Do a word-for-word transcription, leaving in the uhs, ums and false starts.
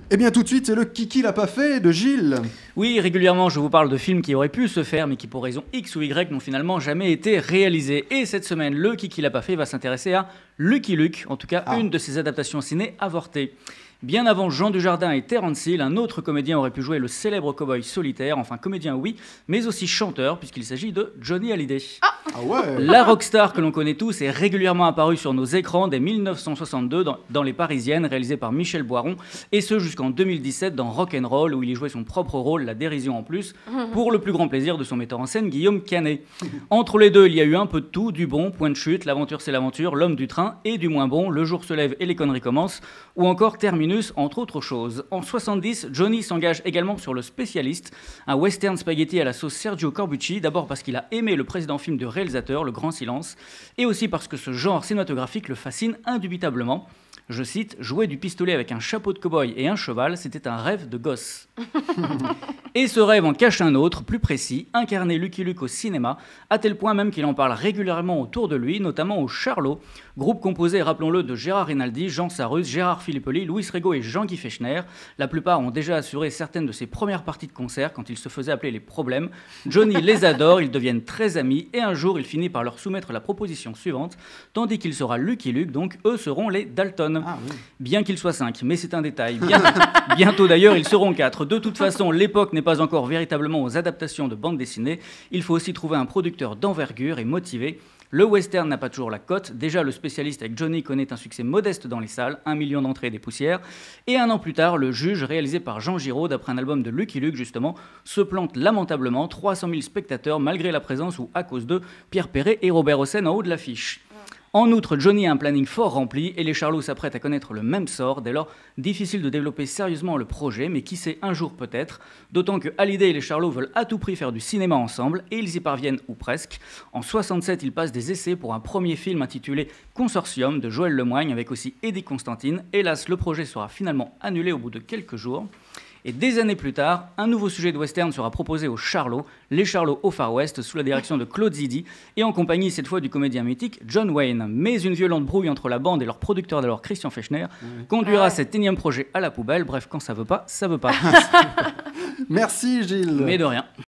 Eh bien tout de suite, c'est le Kiki l'a pas fait de Gilles. Oui, régulièrement je vous parle de films qui auraient pu se faire mais qui pour raison X ou Y n'ont finalement jamais été réalisés. Et cette semaine, le Kiki l'a pas fait va s'intéresser à Lucky Luke, en tout cas Ah. une de ses adaptations ciné avortées. Bien avant Jean Dujardin et Terence Hill, un autre comédien aurait pu jouer le célèbre cow-boy solitaire, enfin comédien oui, mais aussi chanteur puisqu'il s'agit de Johnny Hallyday. Ah ouais. La rockstar que l'on connaît tous est régulièrement apparue sur nos écrans dès mille neuf cent soixante-deux dans, dans Les Parisiennes, réalisé par Michel Boiron, et ce jusqu'en deux mille dix-sept dans Rock'n'Roll, où il y jouait son propre rôle, la dérision en plus, pour le plus grand plaisir de son metteur en scène, Guillaume Canet. Entre les deux, il y a eu un peu de tout, du bon, point de chute, l'aventure c'est l'aventure, l'homme du train, et du moins bon, le jour se lève et les conneries commencent, ou encore Terminus, entre autres choses. En soixante-dix, Johnny s'engage également sur Le Spécialiste, un western spaghetti à la sauce Sergio Corbucci, d'abord parce qu'il a aimé le précédent film du réalisateur, Le Grand Silence, et aussi parce que ce genre cinématographique le fascine indubitablement. Je cite, « Jouer du pistolet avec un chapeau de cow-boy et un cheval, c'était un rêve de gosse. » Et ce rêve en cache un autre, plus précis, incarner Lucky Luke au cinéma, à tel point même qu'il en parle régulièrement autour de lui, notamment au Charlot, groupe composé, rappelons-le, de Gérard Rinaldi, Jean Sarrus, Gérard Filippoli, Louis Rego et Jean-Guy Fechner. La plupart ont déjà assuré certaines de ses premières parties de concert quand ils se faisaient appeler les problèmes. Johnny les adore, ils deviennent très amis, et un jour il finit par leur soumettre la proposition suivante, tandis qu'il sera Lucky Luke, donc eux seront les Dalton. Ah, oui. Bien qu'ils soient cinq, mais c'est un détail. Bien- bientôt d'ailleurs, ils seront quatre. De toute façon, l'époque n'est pas encore véritablement aux adaptations de bande dessinée. Il faut aussi trouver un producteur d'envergure et motivé. Le western n'a pas toujours la cote. Déjà, Le Spécialiste avec Johnny connaît un succès modeste dans les salles, un million d'entrées et des poussières. Et un an plus tard, Le Juge, réalisé par Jean Giraud, d'après un album de Lucky Luke justement, se plante lamentablement. trois cent mille spectateurs, malgré la présence ou à cause de Pierre Perret et Robert Hossein en haut de l'affiche. En outre, Johnny a un planning fort rempli et les Charlots s'apprêtent à connaître le même sort. Dès lors, difficile de développer sérieusement le projet, mais qui sait, un jour peut-être. D'autant que Hallyday et les Charlots veulent à tout prix faire du cinéma ensemble et ils y parviennent, ou presque. En soixante-sept, ils passent des essais pour un premier film intitulé Consortium de Joël Lemoigne avec aussi Eddie Constantine. Hélas, le projet sera finalement annulé au bout de quelques jours. Et des années plus tard, un nouveau sujet de western sera proposé aux Charlots, les Charlots au Far West, sous la direction de Claude Zidi, et en compagnie cette fois du comédien mythique John Wayne. Mais une violente brouille entre la bande et leur producteur d'alors Christian Fechner conduira Ouais. cet énième projet à la poubelle. Bref, quand ça veut pas, ça veut pas. Merci Gilles. Mais de rien.